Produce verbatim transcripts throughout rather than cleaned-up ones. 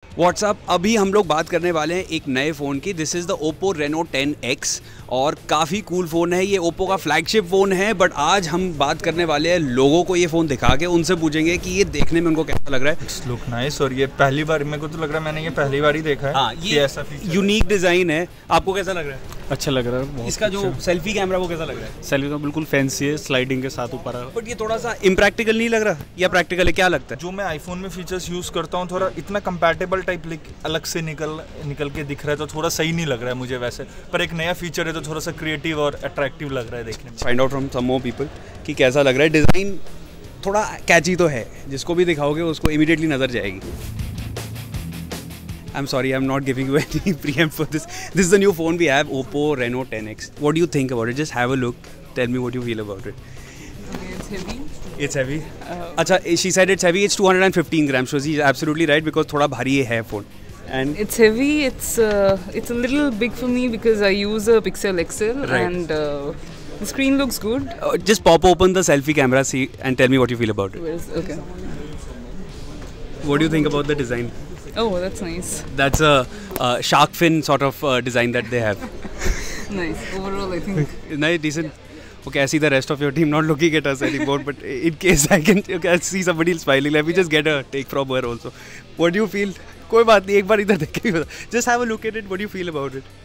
WhatsApp अभी हम लोग बात करने वाले हैं एक नए फ़ोन की। This is the Oppo Reno ten X और काफ़ी कूल फ़ोन है ये। Oppo का फ्लैगशिप फ़ोन है, बट आज हम बात करने वाले हैं लोगों को ये फ़ोन दिखा के उनसे पूछेंगे कि ये देखने में उनको कैसा लग रहा है। इट्स लुक नाइस और ये पहली बार मेरे को तो लग रहा है मैंने ये पहली बार ही देखा है। हाँ, ये ऐसा यूनिक डिज़ाइन है। आपको कैसा लग रहा है? अच्छा लग रहा है। इसका जो सेल्फी कैमरा वो कैसा लग रहा है? सेल्फी का बिल्कुल फैंसी है, स्लाइडिंग के साथ ऊपर है। बट ये थोड़ा सा इम्प्रैक्टिकल नहीं लग रहा या प्रैक्टिकल है? क्या लगता है? जो मैं आईफोन में फीचर्स यूज़ करता हूँ थोड़ा इतना कंपैटिबल टाइप अलग से निकल निकल के दिख रहा है तो थोड़ा सही नहीं लग रहा है मुझे वैसे, पर एक नया फीचर है तो थोड़ा सा क्रिएटिव और अट्रैक्टिव लग रहा है देखने में। Find out from some more people कि कैसा लग रहा है। डिज़ाइन थोड़ा कैची तो है, जिसको भी दिखाओगे उसको इमीडिएटली नज़र जाएगी। I'm sorry, I'm not giving you any preamp for this. This is the new phone we have, Oppo Reno ten X. What do you think about it? Just have a look. Tell me what you feel about it. Okay, it's heavy. It's heavy. Uh, Acha, she said it's heavy. It's two hundred fifteen grams. So she's absolutely right because थोड़ा भारी है phone. And it's heavy. It's uh, it's a little big for me because I use a Pixel X L, right. and uh, the screen looks good. Uh, just pop open the selfie camera, see, and tell me what you feel about it. Where's, okay. What do you think about the design? Oh, that's nice. That's a uh, shark fin sort of uh, design that they have. Nice. Overall, I think. Nice, decent. Okay, I see the rest of your team not looking at us anymore, but in case I can okay, I see somebody smiling, let me just get a take from her also. What do you feel? कोई बात नहीं, एक बार इधर देख के बता. Just have a look at it. What do you feel about it?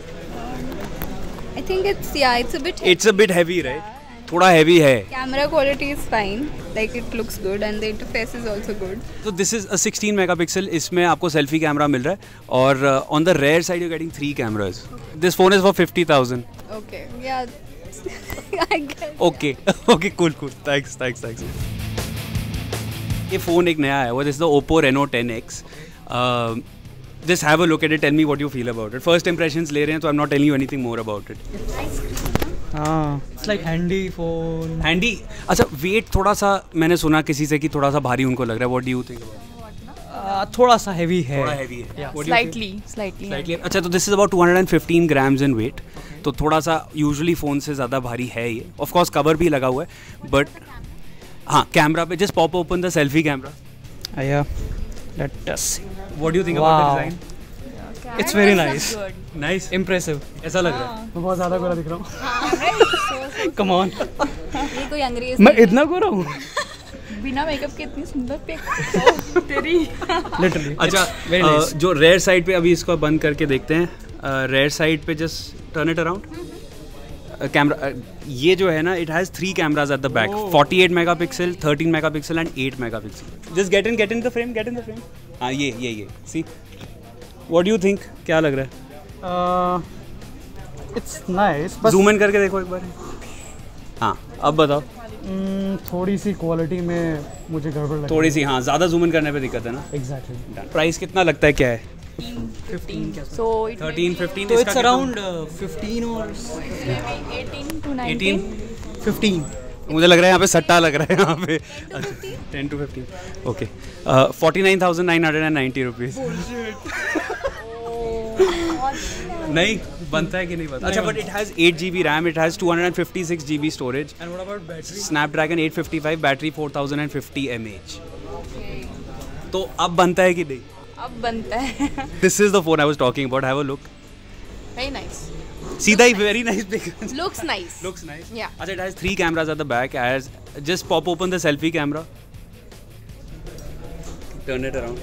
I think it's yeah, it's a bit. Heavy. It's a bit heavy, right? थोड़ा heavy है. Camera quality is fine, like it looks good and the interface is also good. So this is a sixteen megapixel. इसमें आपको selfie camera मिल रहा है और uh, on the rear side you're getting three cameras. Okay. This phone is for fifty thousand. Okay, yeah. I guess. Okay, okay, cool, cool. Thanks, thanks, thanks. ये phone एक नया है वो. This is the Oppo Reno ten X. Uh, just have a look at it. Tell me what you feel about it. First impressions ले रहे हैं तो I'm not telling you anything more about it. हाँ, it's like handy phone. Handy. अच्छा, weight थोड़ा सा मैंने सुना किसी से कि थोड़ा सा भारी उनको लग रहा है. What do you think about it? Uh, थोड़ा सा heavy है. थोड़ा heavy है. Yeah. Slightly, slightly. Slightly. अच्छा, तो this is about two hundred fifteen grams in weight. तो थोड़ा सा usually phone से ज़्यादा भारी है ये. Of course cover भी लगा हुआ है, but हाँ, camera पे just pop open the selfie camera. Uh, yeah. Let us see. What do you think wow. about the design? It's very nice. Nice. Impressive. ऐसा लग रहा है. मैं बहुत ज़्यादा गोरा दिख रहा हूँ. Come on. ये कोई अंग्रेज मैं इतना गोरा हूँ. बिना मेकअप के इतनी सुंदर पिक. तेरी. Literally. अच्छा, very nice. जो रेयर साइड पे अभी इसको बंद करके देखते हैं. रेयर साइड पे just turn it around. Camera ये जो है ना, it has three cameras at the back. forty-eight megapixel, thirteen megapixel and eight megapixel. Just get in get in the frame get in the frame. हाँ, ये ये ये सी. What do you think? क्या लग रहा है? uh, It's nice. Zoom in करके देखो एक बार. हाँ, अब बताओ. mm, थोड़ी सी क्वालिटी में मुझे गड़बड़ लगती है. थोड़ी सी, हाँ, ज़्यादा जूम इन करने पे दिक्कत है ना. Exactly. प्राइस कितना लगता है, क्या है? fifteen. So it thirteen, fifteen. So it's around uh, fifteen or eighteen to nineteen. eighteen, fifteen. मुझे लग रहा है यहाँ पे सट्टा लग रहा है यहाँ पे. ten to fifteen. Okay. Uh, forty-nine thousand nine hundred ninety rupees. नहीं बनता है कि नहीं बनता. अच्छा, but it has eight G B RAM, it has two hundred fifty-six G B storage. And what about battery? Snapdragon eight fifty-five, battery four thousand fifty milliamp hours. Okay. तो अब बनता है कि नहीं? अब बनता है. This is the phone I was talking about. Have a look. Very nice. सीधा ही very nice picture. Looks nice. Looks nice. Yeah. अच्छा, it has three cameras at the back. As just pop open the selfie camera. Turn it around.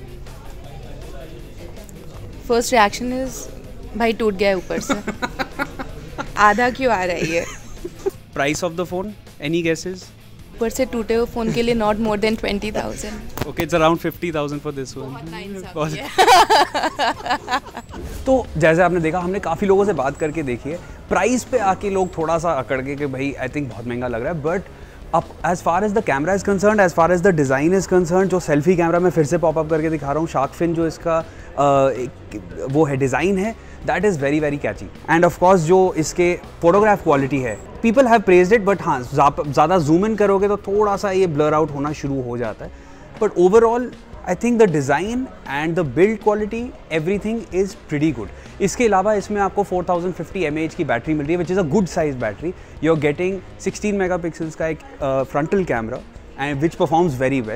First reaction is भाई टूट गया ऊपर से. आधा क्यों आ रहा है ये? Price of the phone? Any guesses? ऊपर से टूटे हुए फोन के लिए not more than twenty thousand. Okay, it's around fifty thousand for this one. बहुत नाइंसाफ़ी है. तो जैसे आपने देखा, हमने काफ़ी लोगों से बात करके देखी है. प्राइस पे आके लोग थोड़ा सा अकड़ के कि भाई आई थिंक बहुत महंगा लग रहा है. बट अब as far as the camera is concern, as far as the design is concern, जो सेल्फी कैमरा मैं फिर से पॉपअप करके दिखा रहा हूँ, शार्क फिन जो इसका uh, वो है डिज़ाइन है, that is very very catchy. And of course जो इसके फोटोग्राफ क्वालिटी है, people have praised it, but हाँ, ज़्यादा जूम इन करोगे तो थोड़ा सा ये ब्लर आउट होना शुरू हो जाता है. But overall I think the design and the build quality everything is pretty good. इसके अलावा इसमें आपको four thousand fifty milliamp hours की बैटरी मिल रही है, which is a good size battery. You are getting sixteen megapixels का एक frontal camera and which performs very well.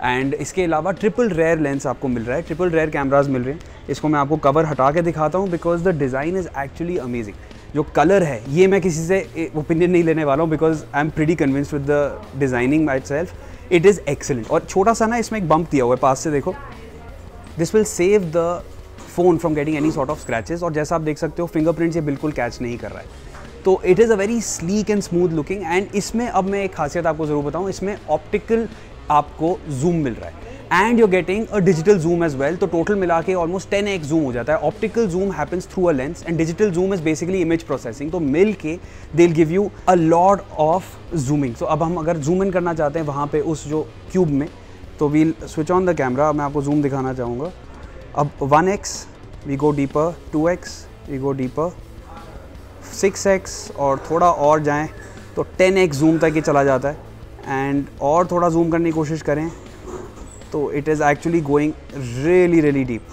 And इसके अलावा ट्रिपल रेयर लेंस आपको मिल रहा है, ट्रिपल रेयर कैमराज मिल रहे हैं। इसको मैं आपको कवर हटा के दिखाता हूँ because the design is actually amazing. जो कलर है ये मैं किसी से ओपिनियन नहीं लेने वाला हूँ because I am pretty convinced with the designing by itself, it is excellent. और छोटा सा ना इसमें एक बम्प दिया हुआ है, पास से देखो, this will save the phone from getting any sort of scratches. और जैसा आप देख सकते हो फिंगरप्रिंट्स ये बिल्कुल कैच नहीं कर रहा है, तो it is a very sleek and smooth looking. And इसमें अब मैं एक खासियत आपको ज़रूर बताऊँ, इसमें ऑप्टिकल आपको जूम मिल रहा है and you getting a digital zoom as well. तो टोटल मिला के ऑलमोस्ट टेन एक्स जूम हो जाता है। Optical zoom happens through a lens and digital zoom is basically image processing. तो मिल के they will give you a lot of zooming. So अब हम अगर जूम इन करना चाहते हैं वहाँ पे उस जो क्यूब में, तो we'll switch on the camera. मैं आपको जूम दिखाना चाहूँगा। अब one X we go deeper, two X we go deeper, six X और थोड़ा और जाएं तो टेन एक्स जूम तक ये चला जाता है। एंड और थोड़ा जूम करने की कोशिश करें तो it is actually going really really deep.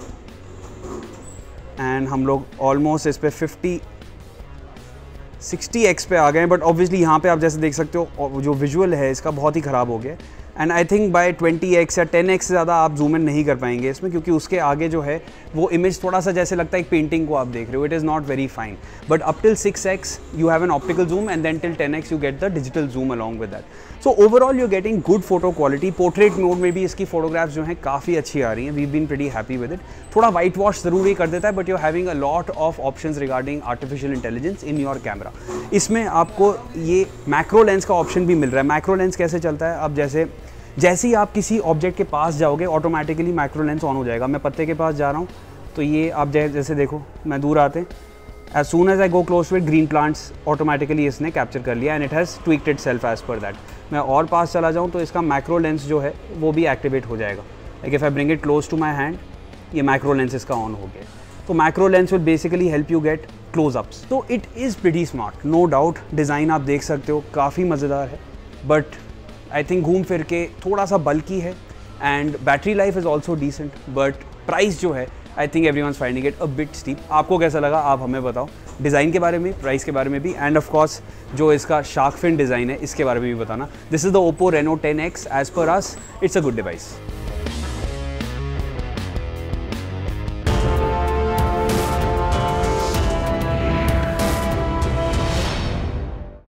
And हम लोग ऑलमोस्ट इस पे फिफ्टी सिक्सटी एक्स पे आ गए हैं। बट ऑब्वियसली यहाँ पे आप जैसे देख सकते हो जो विजुअल है इसका बहुत ही ख़राब हो गया। And I think by twenty X या टेन एक्स से ज़्यादा आप जूम इन नहीं कर पाएंगे इसमें, क्योंकि उसके आगे जो है वो इमेज थोड़ा सा जैसे लगता है एक पेंटिंग को आप देख रहे हो। It is not very fine. But up till six X you have an optical zoom and then till ten X you get the digital zoom along with that. So overall you getting good photo quality. Portrait mode में भी इसकी photographs जो हैं काफ़ी अच्छी आ रही हैं। We been pretty happy with it. थोड़ा वाइट वॉश ज़रूर ही कर देता है but you having a lot of options regarding artificial intelligence in your camera. इसमें आपको ये मैक्रो लेंस का ऑप्शन भी मिल रहा है। मैक्रो लेंस कैसे चलता है, अब जैसे जैसे ही आप किसी ऑब्जेक्ट के पास जाओगे ऑटोमेटिकली मैक्रो लेंस ऑन हो जाएगा। मैं पत्ते के पास जा रहा हूँ तो ये आप जैसे देखो मैं दूर आते as soon as I go close to it green plants automatically इसने कैप्चर कर लिया and it has tweaked itself as per that. मैं और पास चला जाऊँ तो इसका मैक्रो लेंस जो है वो भी एक्टिवेट हो जाएगा। Like if I bring it close to my hand, ये मैक्रो लेंस इसका ऑन हो गया। तो macro lens will basically help you get close ups. तो it is pretty smart, no doubt. Design आप देख सकते हो काफ़ी मज़ेदार है, बट आई थिंक घूम फिर के थोड़ा सा बल्की है and battery life is also decent. But price जो है I think everyone finding it a bit steep. आपको कैसा लगा आप हमें बताओ, डिज़ाइन के बारे में, प्राइस के बारे में भी, एंड ऑफ कोर्स जो इसका शार्क फिन डिज़ाइन है इसके बारे में भी बताना। This is the Oppo Reno ten X. As per us it's a good device.